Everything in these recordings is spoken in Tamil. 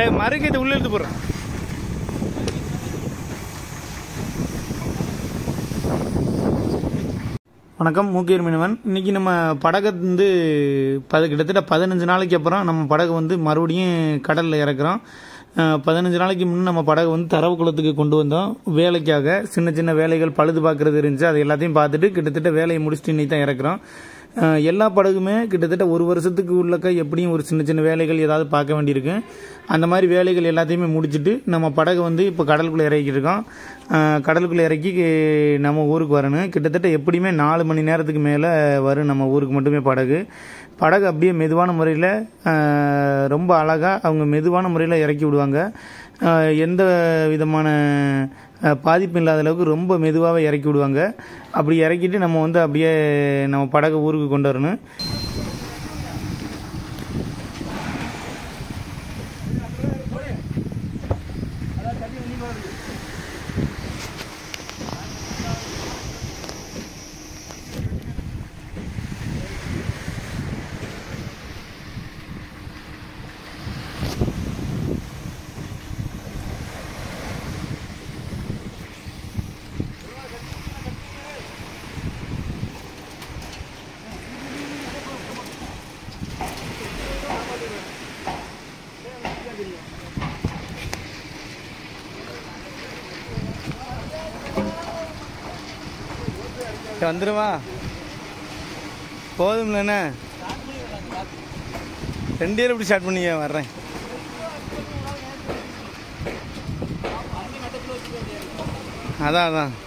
மறுக்கு இது உள்ள எடுத்து போடுறேன். வணக்கம், மூக்கையூர் மீனவன். இன்றைக்கி நம்ம படகை வந்து கிட்டத்தட்ட 15 நாளைக்கு அப்புறம் நம்ம படகை வந்து மறுபடியும் கடலில் இறக்குறோம். 15 நாளைக்கு முன்னே நம்ம படகை வந்து தரவு குளத்துக்கு கொண்டு வந்தோம். வேலைக்காக சின்ன சின்ன வேலைகள் பழுது பார்க்குறது இருந்துச்சு. அது எல்லாத்தையும் பார்த்துட்டு கிட்டத்தட்ட வேலையை முடிச்சுட்டு இன்னைக்கு தான் இறக்குறோம். எல்லா படகுமே கிட்டத்தட்ட ஒரு வருஷத்துக்கு உள்ளக்க எப்படியும் ஒரு சின்ன சின்ன வேலைகள் ஏதாவது பார்க்க வேண்டியிருக்கு. அந்த மாதிரி வேலைகள் எல்லாத்தையுமே முடிச்சுட்டு நம்ம படகை வந்து இப்போ கடலுக்குள்ளே இறக்கியிருக்கோம். கடலுக்குள்ளே இறக்கி நம்ம ஊருக்கு வரணும். கிட்டத்தட்ட எப்படியுமே 4 மணி நேரத்துக்கு மேலே வரும் நம்ம ஊருக்கு மட்டுமே படகு அப்படியே மெதுவான முறையில் ரொம்ப அழகாக அவங்க மெதுவான முறையில் இறக்கி விடுவாங்க. எந்த விதமான பாதிப்பு இல்லாத அளவுக்கு ரொம்ப மெதுவாகவே இறக்கி விடுவாங்க. அப்படி இறக்கிட்டு நம்ம வந்து அப்படியே நம்ம படகை ஊருக்கு கொண்டு வரணும். வந்துடுவா போதும்லண்ணே. 2 இயர் எப்படி ஸ்டார்ட் பண்ணீங்க? வர்றேன். அதான்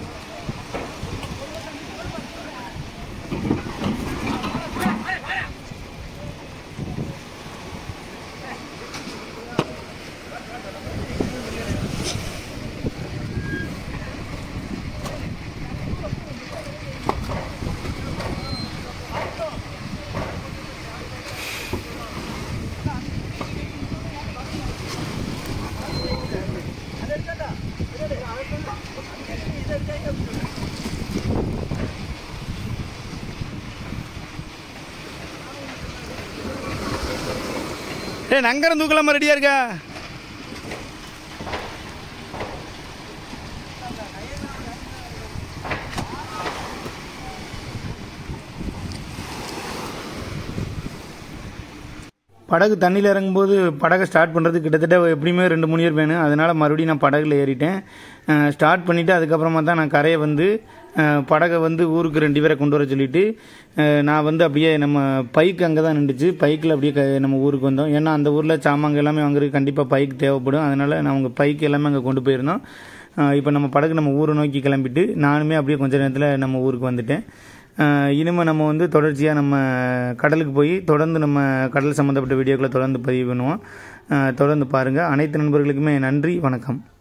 நங்கரம் தூக்கலாமா? ரெடியா இருக்கா? படகு தண்ணியில் இறங்கும்போது படகை ஸ்டார்ட் பண்ணுறது கிட்டத்தட்ட எப்படியுமே 2-3 இயர் வேணும். அதனால் மறுபடியும் நான் படகுல ஏறிட்டேன். ஸ்டார்ட் பண்ணிவிட்டு அதுக்கப்புறமா தான் நான் கரையை வந்து படகை வந்து ஊருக்கு 2 பேரை கொண்டு வர சொல்லிவிட்டு நான் வந்து அப்படியே நம்ம பைக் அங்கே தான் நின்றுச்சு. பைக்கில் அப்படியே நம்ம ஊருக்கு வந்தோம். ஏன்னா அந்த ஊரில் சாமாங்க எல்லாமே வாங்குறதுக்கு கண்டிப்பாக பைக் தேவைப்படும். அதனால் நான் உங்கள் பைக் எல்லாமே அங்கே கொண்டு போயிருந்தோம். இப்போ நம்ம படகு நம்ம ஊரை நோக்கி கிளம்பிட்டு நானுமே அப்படியே கொஞ்ச நேரத்தில் நம்ம ஊருக்கு வந்துட்டேன். இனிமேல் நம்ம வந்து தொடர்ச்சியாக நம்ம கடலுக்கு போய் தொடர்ந்து நம்ம கடல் சம்மந்தப்பட்ட வீடியோக்களை தொடர்ந்து பதிவு பண்ணுவோம். தொடர்ந்து பாருங்கள். அனைத்து நண்பர்களுக்குமே நன்றி, வணக்கம்.